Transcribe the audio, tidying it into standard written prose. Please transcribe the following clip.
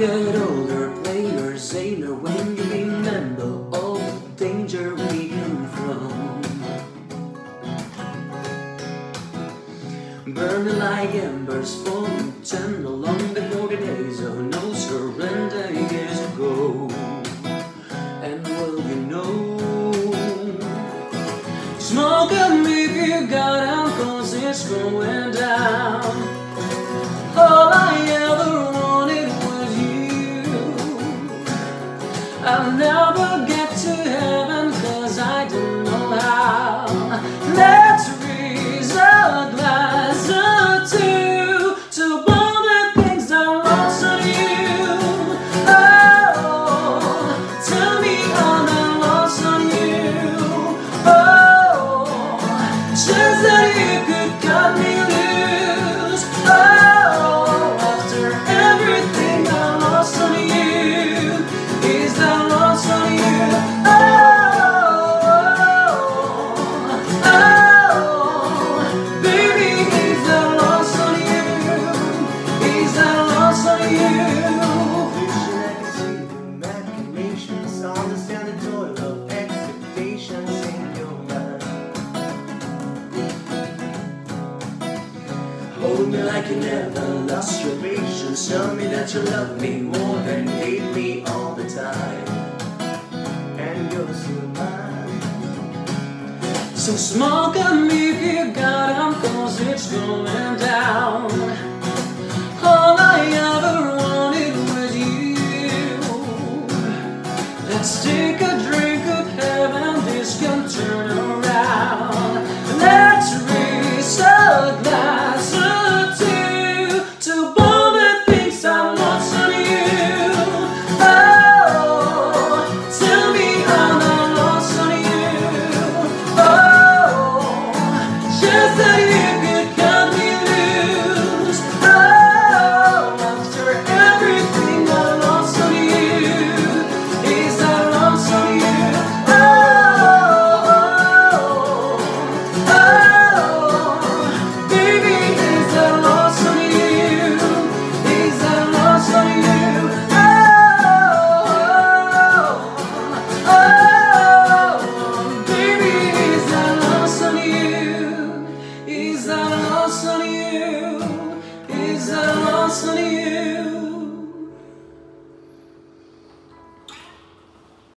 get older, player, sailor, when you remember all the danger we came from. Burning like embers for eternal, long before the days of no surrender years ago. And will you know, smoke up if you got out, cause it's going down. All I ever wanted was you. I'll never get to heaven cause I don't know how. Let's raise a glass or two to all the things I lost on you. Oh, tell me all I lost on you. Oh, just that you could cut me loose. Oh, after everything I lost on you, is that lost on you? Hold me like you never lost your patience. Tell me that you love me more than hate me all the time. And you're still mine. So smoke on me if you got 'em, cause it's going down. All I ever wanted was you. Let's take a